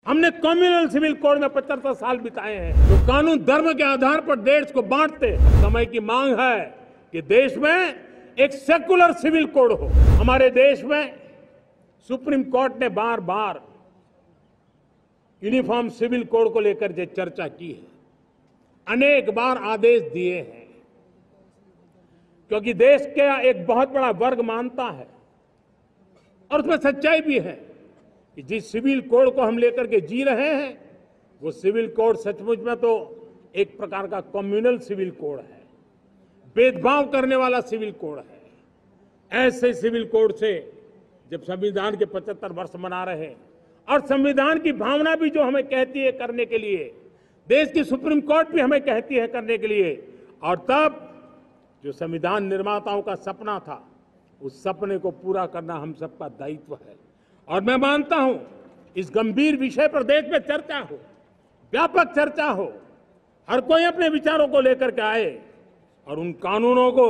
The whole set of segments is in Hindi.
हमने कम्युनल सिविल कोड में 75 साल बिताए हैं। तो कानून धर्म के आधार पर देश को बांटते। समय की मांग है कि देश में एक सेकुलर सिविल कोड हो। हमारे देश में सुप्रीम कोर्ट ने बार बार यूनिफॉर्म सिविल कोड को लेकर जो चर्चा की है, अनेक बार आदेश दिए हैं, क्योंकि देश का एक बहुत बड़ा वर्ग मानता है और उसमें सच्चाई भी है कि जिस सिविल कोड को हम लेकर के जी रहे हैं, वो सिविल कोड सचमुच में तो एक प्रकार का कम्युनल सिविल कोड है, भेदभाव करने वाला सिविल कोड है। ऐसे सिविल कोड से जब संविधान के 75 वर्ष मना रहे हैं और संविधान की भावना भी जो हमें कहती है करने के लिए, देश की सुप्रीम कोर्ट भी हमें कहती है करने के लिए, और तब जो संविधान निर्माताओं का सपना था, उस सपने को पूरा करना हम सबका दायित्व है। और मैं मानता हूं इस गंभीर विषय पर देश में चर्चा हो, व्यापक चर्चा हो, हर कोई अपने विचारों को लेकर के आए और उन कानूनों को,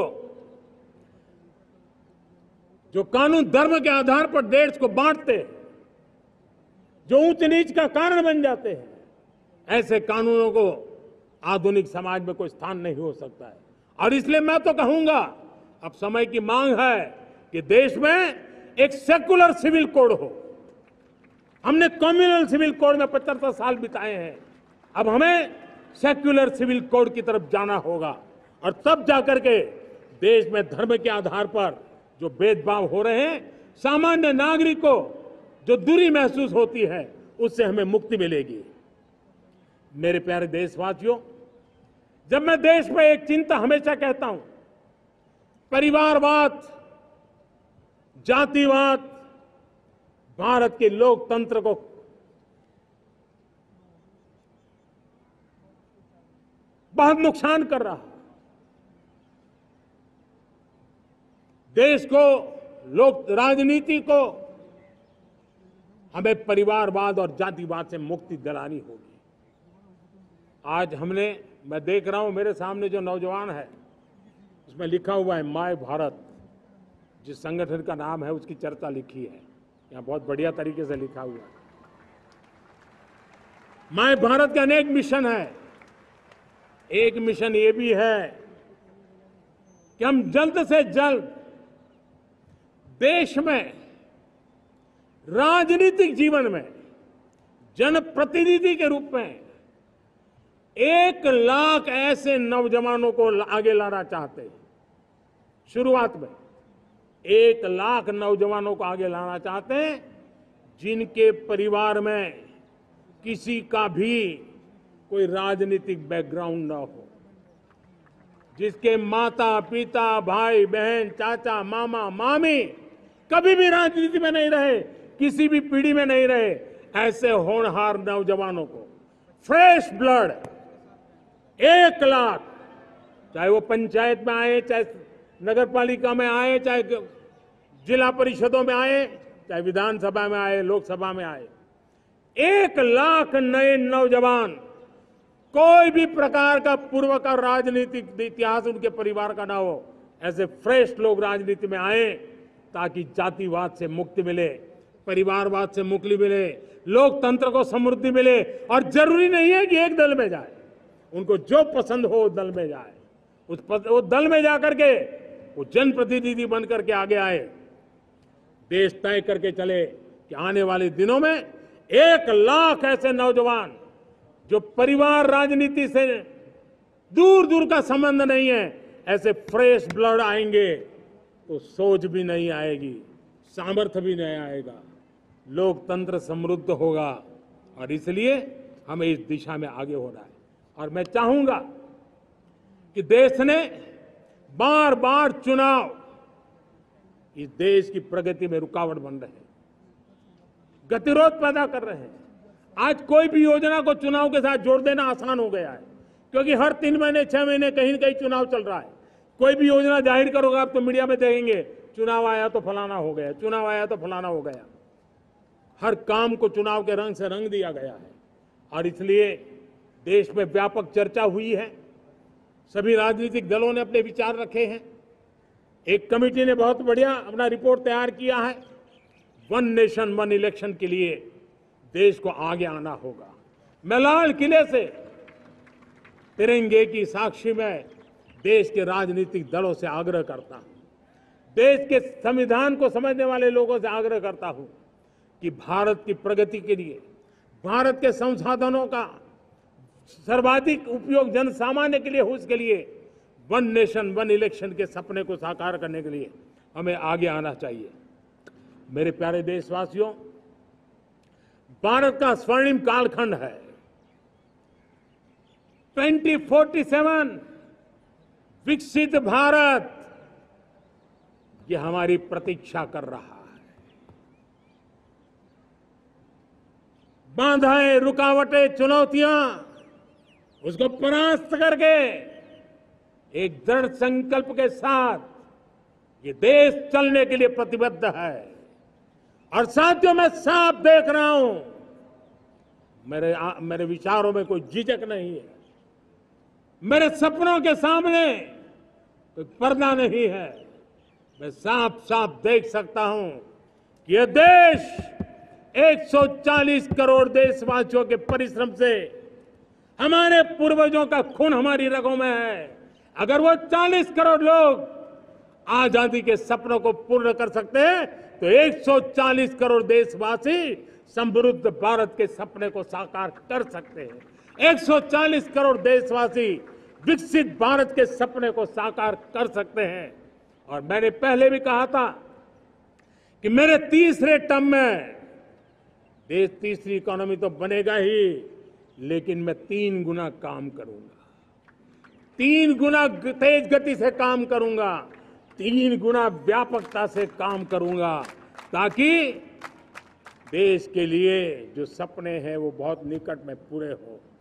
जो कानून धर्म के आधार पर देश को बांटते, जो ऊंच नीच का कारण बन जाते हैं, ऐसे कानूनों को आधुनिक समाज में कोई स्थान नहीं हो सकता है। और इसलिए मैं तो कहूंगा, अब समय की मांग है कि देश में एक सेकुलर सिविल कोड हो। हमने कम्युनल सिविल कोड में 75 साल बिताए हैं, अब हमें सेक्युलर सिविल कोड की तरफ जाना होगा और तब जाकर के देश में धर्म के आधार पर जो भेदभाव हो रहे हैं, सामान्य नागरिक को जो दूरी महसूस होती है, उससे हमें मुक्ति मिलेगी। मेरे प्यारे देशवासियों, जब मैं देश में एक चिंता हमेशा कहता हूं, परिवारवाद, जातिवाद भारत के लोकतंत्र को बहुत नुकसान कर रहा है। देश को, राजनीति को हमें परिवारवाद और जातिवाद से मुक्ति दिलानी होगी। आज मैं देख रहा हूं मेरे सामने जो नौजवान है, उसमें लिखा हुआ है माय भारत, जिस संगठन का नाम है उसकी चर्चा लिखी है, यहां बहुत बढ़िया तरीके से लिखा हुआ है। माय भारत के अनेक मिशन है। एक मिशन ये भी है कि हम जल्द से जल्द देश में राजनीतिक जीवन में जनप्रतिनिधि के रूप में 1 लाख ऐसे नौजवानों को आगे लाना चाहते हैं। शुरुआत में 1 लाख नौजवानों को आगे लाना चाहते हैं, जिनके परिवार में किसी का भी कोई राजनीतिक बैकग्राउंड न हो, जिसके माता पिता भाई बहन चाचा मामा मामी कभी भी राजनीति में नहीं रहे, किसी भी पीढ़ी में नहीं रहे, ऐसे होनहार नौजवानों को फ्रेश ब्लड 1 लाख, चाहे वो पंचायत में आए, चाहे नगर पालिका में आए, चाहे जिला परिषदों में आए, चाहे विधानसभा में आए, लोकसभा में आए, 1 लाख नए नौजवान, कोई भी प्रकार का पूर्व का राजनीतिक इतिहास उनके परिवार का ना हो, ऐसे फ्रेश लोग राजनीति में आए, ताकि जातिवाद से मुक्ति मिले, परिवारवाद से मुक्ति मिले, लोकतंत्र को समृद्धि मिले। और जरूरी नहीं है कि एक दल में जाए, उनको जो पसंद हो उस दल में जाए, उस दल में जाकर के वो जनप्रतिनिधि बन करके आगे आए। देश तय करके चले कि आने वाले दिनों में 1 लाख ऐसे नौजवान जो परिवार राजनीति से दूर दूर का संबंध नहीं है, ऐसे फ्रेश ब्लड आएंगे तो सोच भी नहीं आएगी, सामर्थ्य भी नहीं आएगा, लोकतंत्र समृद्ध होगा। और इसलिए हमें इस दिशा में आगे होना है। और मैं चाहूंगा कि देश ने बार बार चुनाव इस देश की प्रगति में रुकावट बन रहे हैं, गतिरोध पैदा कर रहे हैं। आज कोई भी योजना को चुनाव के साथ जोड़ देना आसान हो गया है, क्योंकि हर 3 महीने 6 महीने कहीं न कहीं चुनाव चल रहा है। कोई भी योजना जाहिर करोगे आप तो मीडिया में देखेंगे, चुनाव आया तो फलाना हो गया, चुनाव आया तो फलाना हो गया। हर काम को चुनाव के रंग से रंग दिया गया है। और इसलिए देश में व्यापक चर्चा हुई है, सभी राजनीतिक दलों ने अपने विचार रखे हैं। एक कमेटी ने बहुत बढ़िया अपना रिपोर्ट तैयार किया है, 1 नेशन 1 इलेक्शन के लिए देश को आगे आना होगा। मैं लाल किले से तिरंगे की साक्षी में देश के राजनीतिक दलों से आग्रह करता हूं, देश के संविधान को समझने वाले लोगों से आग्रह करता हूं कि भारत की प्रगति के लिए, भारत के संसाधनों का सर्वाधिक उपयोग जन सामान्य के लिए हो, उसके लिए वन नेशन वन इलेक्शन के सपने को साकार करने के लिए हमें आगे आना चाहिए। मेरे प्यारे देशवासियों, भारत का स्वर्णिम कालखंड है। 2047 विकसित भारत, ये हमारी प्रतीक्षा कर रहा है। बाधाएं, रुकावटें, चुनौतियां, उसको परास्त करके एक दृढ़ संकल्प के साथ ये देश चलने के लिए प्रतिबद्ध है। और साथियों, मैं साफ देख रहा हूं, मेरे विचारों में कोई झिझक नहीं है, मेरे सपनों के सामने कोई पर्दा नहीं है। मैं साफ साफ देख सकता हूं कि यह देश 140 करोड़ देशवासियों के परिश्रम से, हमारे पूर्वजों का खून हमारी रगों में है। अगर वो 40 करोड़ लोग आजादी के सपनों को पूर्ण कर सकते हैं तो 140 करोड़ देशवासी समृद्ध भारत के सपने को साकार कर सकते हैं। 140 करोड़ देशवासी विकसित भारत के सपने को साकार कर सकते हैं। और मैंने पहले भी कहा था कि मेरे तीसरे टर्म में देश तीसरी इकोनॉमी तो बनेगा ही, लेकिन मैं 3 गुना काम करूंगा, 3 गुना तेज गति से काम करूंगा, 3 गुना व्यापकता से काम करूंगा, ताकि देश के लिए जो सपने हैं वो बहुत निकट में पूरे हो।